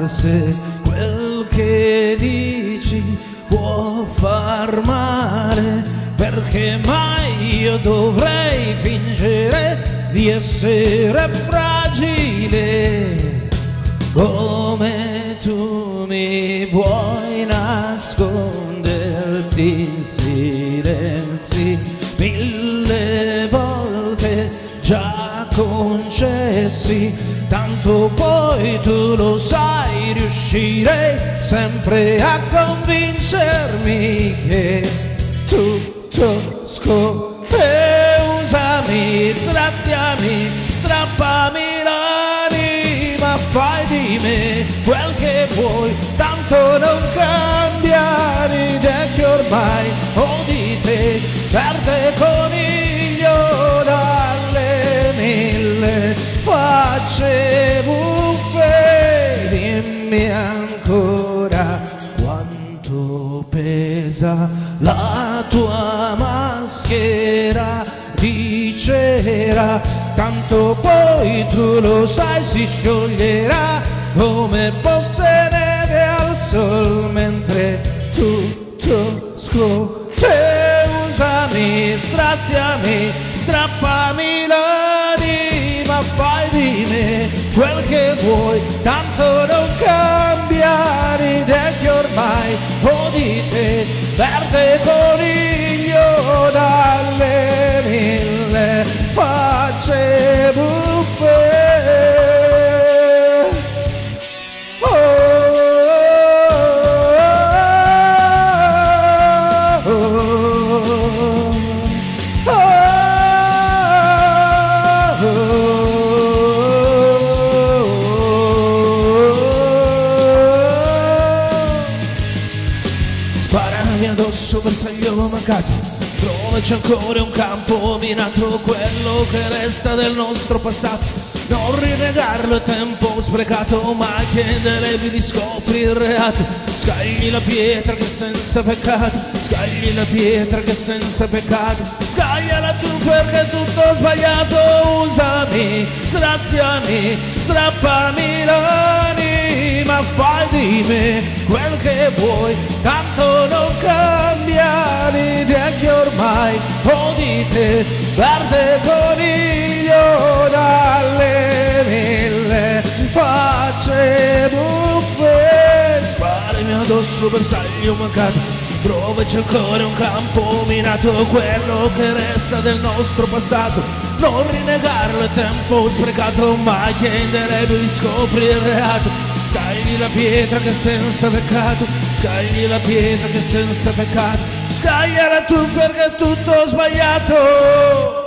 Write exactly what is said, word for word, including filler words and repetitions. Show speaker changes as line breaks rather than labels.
se quel che dici può far male, perché mai io dovrei fingere di essere fragile come tu mi vuoi nasconderti in silenzi mille volte già concessi, tanto poi tu lo sai, riuscirei sempre a convincermi che tutto scorre. Usami, straziami, strappami l'anima, fai di me quel che vuoi, tanto non cambia l'idea che ormai ho di te, verde coniglio dalle mille facce buffe. Dimmi ancora quanto pesa la tua maschera di cera, tanto poi tu lo sai si scioglierà come fosse neve al sol, mentre tutto scopre. Usami, straziami, strappami l'anima, fai di me quel che vuoi, tanto non cambia l'idea che ormai ho di te, verde coniglio dalle mille facce buffe. Sparami addosso bersaglio mancato, dove c'è ancora un campo minato, quello che resta del nostro passato. Non rinnegarlo è tempo sprecato, ma chiederevi di scoprire il reato. Scagli la pietra che senza peccato, scagli la pietra che senza peccato, scagliala tu perché tutto sbagliato. Usami, straziami, strappami l'anima, fai di me quel che vuoi, tanto non cambia l'idea che ormai ho di te, verde coniglio dalle mille facce buffe. Sparami addosso bersaglio mancato, dove c'è ancora un campo minato, quello che resta del nostro passato. Non rinnegarlo è tempo sprecato, ma chiederebbe di scoprire il reato. Scagli la pietra che senza peccato, scagli la pietra che senza peccato, scagliala tu perché è tutto sbagliato.